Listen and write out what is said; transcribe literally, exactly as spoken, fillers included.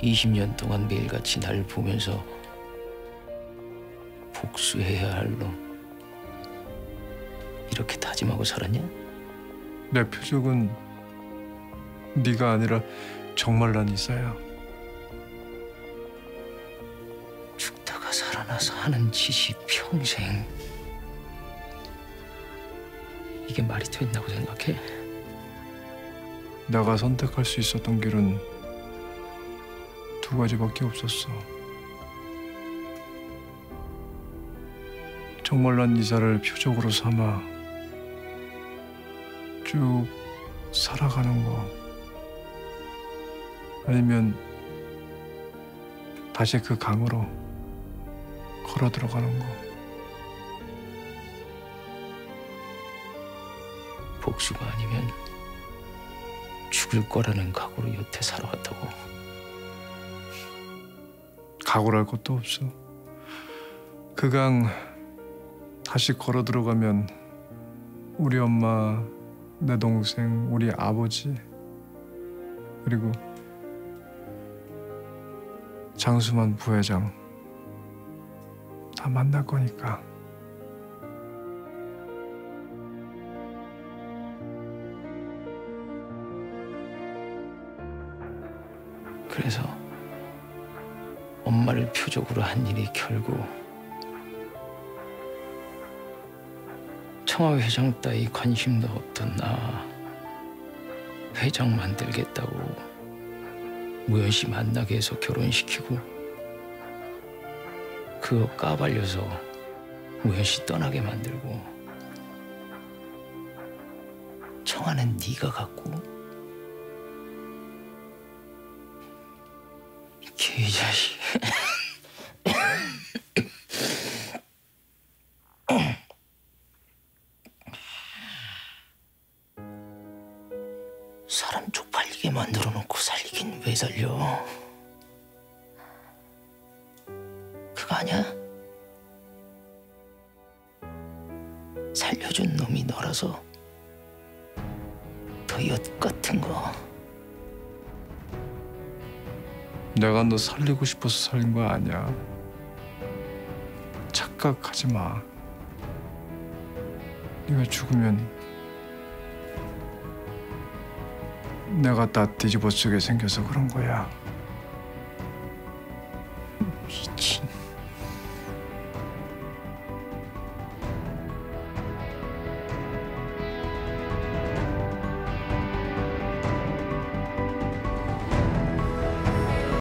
이십 년 동안 매일같이 날 보면서 복수해야 할 놈. 이렇게 다짐하고 살았냐? 내 표적은 네가 아니라 정말 난 이사야. 죽다가 살아나서 하는 짓이 평생. 이게 말이 된다고 생각해? 내가 선택할 수 있었던 길은 두 가지밖에 없었어. 정말 난 이사를 표적으로 삼아 쭉 살아가는 거, 아니면 다시 그 강으로 걸어 들어가는 거. 복수가 아니면 죽을 거라는 각오로 여태 살아왔다고. 각오랄 것도 없어. 그 강 다시 걸어 들어가면 우리 엄마, 내 동생, 우리 아버지, 그리고 장수만 부회장 다 만날 거니까. 그래서 엄마를 표적으로 한 일이 결국 청와 회장 따위 관심도 없던 나 회장 만들겠다고 무현 씨 만나게 해서 결혼시키고, 그거 까발려서 무현 씨 떠나게 만들고, 청아는 네가 갖고 개자식. 사람 쪽팔리게 만들어 놓고 살리긴 왜 살려? 그거 아니야? 살려준 놈이 너라서 더 엿같은 거. 내가 너 살리고 싶어서 살린 거 아니야. 착각하지 마. 네가 죽으면 내가 다 뒤집어 쓰게 생겨서 그런 거야.